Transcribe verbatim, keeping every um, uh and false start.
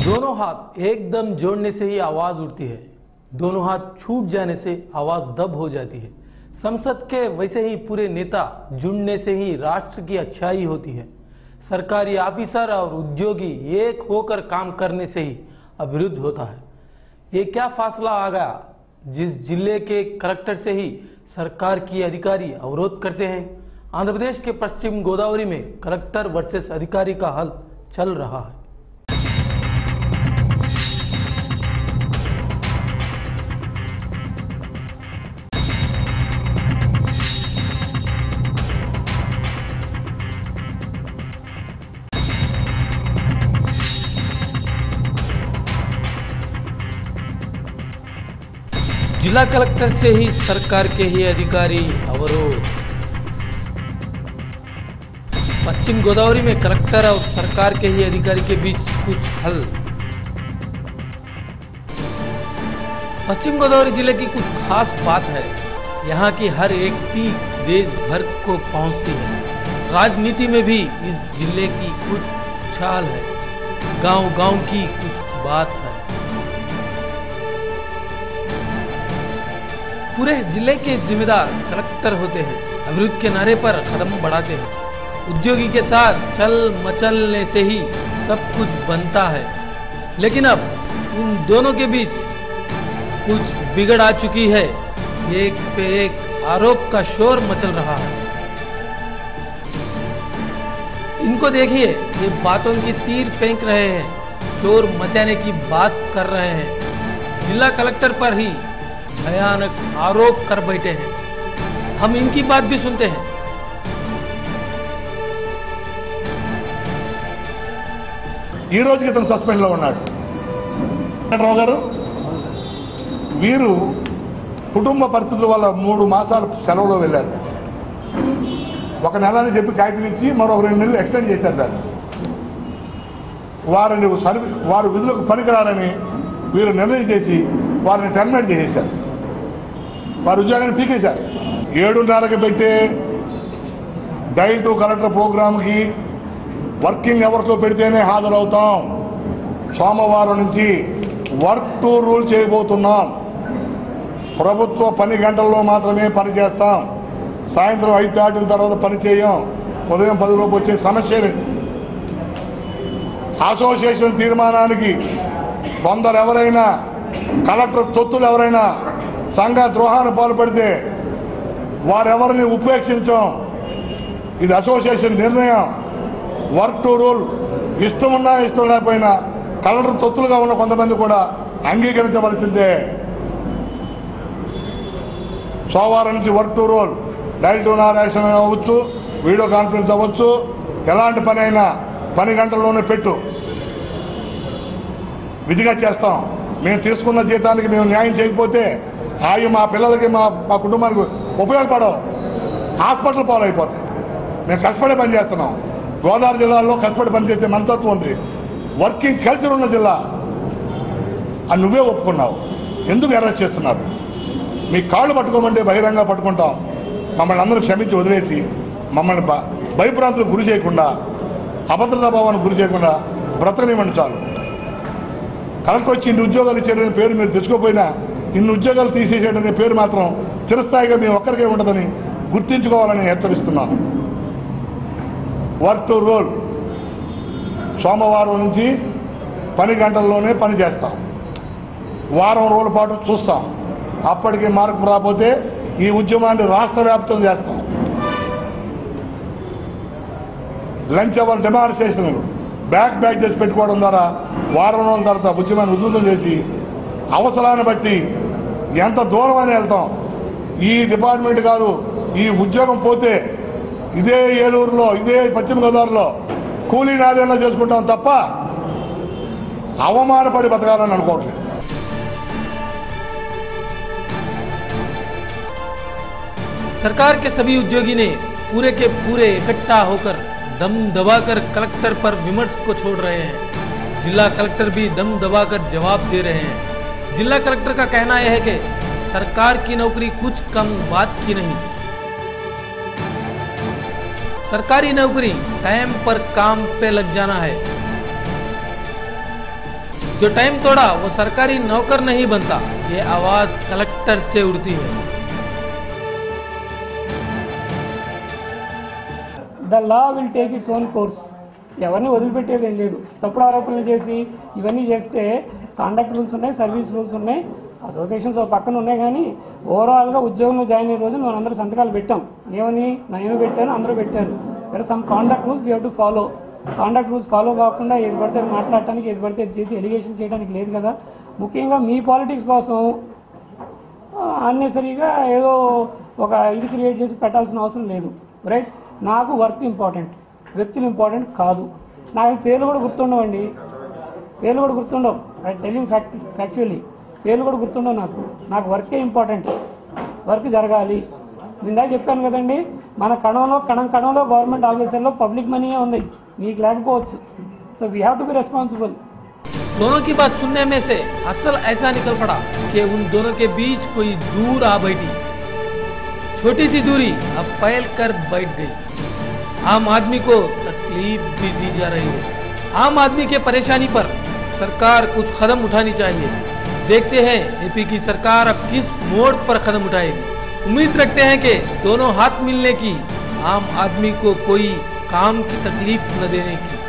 दोनों हाथ एकदम जोड़ने से ही आवाज उठती है, दोनों हाथ छूट जाने से आवाज दब हो जाती है। संसद के वैसे ही पूरे नेता जुड़ने से ही राष्ट्र की अच्छाई होती है। सरकारी ऑफिसर और उद्योगी एक होकर काम करने से ही अभिवृद्धि होता है। ये क्या फासला आ गया जिस जिले के कलेक्टर से ही सरकार की अधिकारी अवरोध करते हैं। आंध्र प्रदेश के पश्चिम गोदावरी में कलेक्टर वर्सेस अधिकारी का हल चल रहा है। जिला कलेक्टर से ही सरकार के ही अधिकारी अवरोध। पश्चिम गोदावरी में कलेक्टर और सरकार के ही अधिकारी के बीच कुछ हल। पश्चिम गोदावरी जिले की कुछ खास बात है, यहाँ की हर एक पीक देश भर को पहुँचती है। राजनीति में भी इस जिले की कुछ चाल है, गांव-गांव की कुछ बात है। पूरे जिले के जिम्मेदार कलेक्टर होते हैं, अभिवृद्धि के नारे पर कदम बढ़ाते हैं। उद्योगी के साथ चल मचलने से ही सब कुछ बनता है, लेकिन अब उन दोनों के बीच कुछ बिगड़ आ चुकी है। एक पे एक आरोप का शोर मचल रहा है। इनको देखिए, ये बातों की तीर फेंक रहे हैं, शोर मचाने की बात कर रहे हैं। जिला कलेक्टर पर ही भयानक आरोप कर बैठे हैं। हम इनकी बात भी सुनते हैं। ఈ రోజుకి ఇతను సస్పెండ్ లో ఉన్నాడు. రావు గారు వీరు కుటుంబ పరిస్థితుల వల్ల మూడు మాసాలు సెలవులో వెళ్ళారు. ఒక నెల అని చెప్పి కాగితం ఇచ్చి మరో రెండు నెలలు ఎక్స్టెండ్ చేశారు. దాన్ని వారిని సర్వీ వారు విధులకు పనికిరారని వీరు నిర్ణయం చేసి వారిని టర్మినేట్ చేసేశారు. వారి ఉద్యోగాన్ని పీకేశారు. ఏడున్నరకి పెట్టే డైల్ టు కలెక్టర్ ప్రోగ్రామ్కి వర్కింగ్ అవర్స్లో పెడితేనే హాజరవుతాం. సోమవారం నుంచి వర్క్ టు రూల్ చేయబోతున్నాం. ప్రభుత్వ పని గంటల్లో మాత్రమే పని చేస్తాం. సాయంత్రం ఐదు దాటిన తర్వాత పని చేయం. ఉదయం పదిలోపు వచ్చే సమస్య లేదు. అసోసియేషన్ తీర్మానానికి కొందరు ఎవరైనా కలెక్టర్ తొత్తులు ఎవరైనా సంఘ ద్రోహాన్ని పాల్పడితే వారెవరిని ఉపేక్షించాం. ఇది అసోసియేషన్ నిర్ణయం. వర్క్ టు రూల్ ఇష్టం ఉన్నా ఇష్టం లేకపోయినా కలెక్టర్ తొత్తులుగా ఉన్న కొంతమంది కూడా అంగీకరించవలసిందే. సోమవారం నుంచి work to rule, dial to narration అవ్వచ్చు, వీడియో కాన్ఫరెన్స్ అవ్వచ్చు, ఎలాంటి పని అయినా పని గంటల్లోనే పెట్టు. విధిగా చేస్తాం. మేము తీసుకున్న జీతానికి మేము న్యాయం చేయకపోతే అవి మా పిల్లలకి మా మా కుటుంబానికి ఉపయోగపడవు. హాస్పిటల్ పాలైపోతాయి. మేము కష్టపడి పని చేస్తున్నాం. గోదావరి జిల్లాలో కష్టపడి పనిచేసే మనతత్వం ఉంది. వర్కింగ్ కల్చర్ ఉన్న జిల్లా అని నువ్వే ఒప్పుకున్నావు. ఎందుకు అరెస్ట్ చేస్తున్నారు? మీ కాళ్ళు పట్టుకోమంటే బహిరంగ పట్టుకుంటాం. మమ్మల్ని అందరూ క్షమించి వదిలేసి మమ్మల్ని భయభ్రాంతులకు గురి చేయకుండా, అభద్రతా భావానికి గురి చేయకుండా బ్రతకనివ్వండి చాలు. కలెక్టర్ వచ్చి ఇన్ని ఉద్యోగాలు ఇచ్చేటనే పేరు మీరు తెచ్చుకోపోయినా ఇన్ని ఉద్యోగాలు తీసేసేటనే పేరు మాత్రం చిరస్థాయిగా మేము ఒక్కరికే ఉండదని గుర్తించుకోవాలని హెచ్చరిస్తున్నాను. వర్క్ టు రూల్ సోమవారం నుంచి పని గంటల్లోనే పని చేస్తాం. వారం రోజుల పాటు చూస్తాం. అప్పటికి మార్పు రాకపోతే ఈ ఉద్యమాన్ని రాష్ట్ర వ్యాప్తం చేస్తాం. లంచ్ అవర్ డెమాన్స్ట్రేషన్లు బ్యాక్ బ్యాక్ చేసి పెట్టుకోవడం ద్వారా వారం రోజుల తర్వాత ఉద్యమాన్ని ఉధృతం చేసి అవసరాన్ని బట్టి ఎంత దూరం అని వెళ్తాం. ఈ డిపార్ట్మెంట్ కాదు, ఈ ఉద్యోగం పోతే ఇదే ఏలూరులో, ఇదే పశ్చిమ గోదావరిలో కూలీ నార్యంలో చేసుకుంటాం తప్ప అవమానపడి బతకాలని అనుకోవట్లేదు. सरकार के सभी उद्योगी ने पूरे के पूरे इकट्ठा होकर दम दबाकर कलेक्टर पर विमर्श को छोड़ रहे हैं। जिला कलेक्टर भी दम दबाकर जवाब दे रहे हैं। जिला कलेक्टर का कहना यह है कि सरकार की नौकरी कुछ कम बात की नहीं। सरकारी नौकरी टाइम पर काम पे लग जाना है। जो टाइम तोड़ा वो सरकारी नौकर नहीं बनता, ये आवाज कलेक्टर से उड़ती है। The law will take its own course. ఎవరిని వదిలిపెట్టేది ఏం లేదు. తప్పుడు ఆరోపణలు చేసి ఇవన్నీ చేస్తే కాండక్ట్ రూల్స్ ఉన్నాయి, సర్వీస్ రూల్స్ ఉన్నాయి, అసోసియేషన్స్ పక్కన ఉన్నాయి. కానీ ఓవరాల్గా ఉద్యోగంలో జాయిన్ అయ్యే రోజు మనం అందరూ సంతకాలు పెట్టాం. ఏమని నేను పెట్టాను, అందరూ పెట్టారు. There are some conduct rules we have to follow. Conduct rules follow కాకుండా ఏది పడితే మాట్లాడటానికి, ఏది పడితే చేసి ఎలిగేషన్ చేయడానికి లేదు కదా. ముఖ్యంగా మీ పాలిటిక్స్ కోసం అన్నెసరీగా ఏదో ఒక ఇది క్రియేట్ చేసి పెట్టాల్సిన అవసరం లేదు. రైట్, నాకు వర్క్ ఇంపార్టెంట్, వ్యక్తులు ఇంపార్టెంట్ కాదు. నాకు పేర్లు కూడా గుర్తుండవండి, పేర్లు కూడా గుర్తుండవు. ఐ టెలింగ్ ఫ్యాక్ట్ ఫ్యాక్చువల్లీ పేర్లు కూడా గుర్తుండవు నాకు. నాకు వర్కే ఇంపార్టెంట్, వర్క్ జరగాలి. ఇందాక చెప్పాను కదండి, మన కణంలో కణం కణంలో గవర్నమెంట్ ఆఫీసర్లో పబ్లిక్ మనీయే ఉంది, మీకు లేకపోవచ్చు. So we have to be responsible. दोनों की बात सुनने में से असल ऐसा निकल पड़ा कि उन दोनों के बीच कोई दूर आ बैठी। छोटी सी दूरी अब फैल कर बैठ गई। आम आदमी को तकलीफ भी दी जा रही है। आम आदमी के परेशानी पर सरकार कुछ कदम उठानी चाहिए। देखते हैं एपी की सरकार अब किस मोड़ पर कदम उठाएगी। उम्मीद रखते हैं कि दोनों हाथ मिलने की, आम आदमी को कोई काम की तकलीफ न देने की।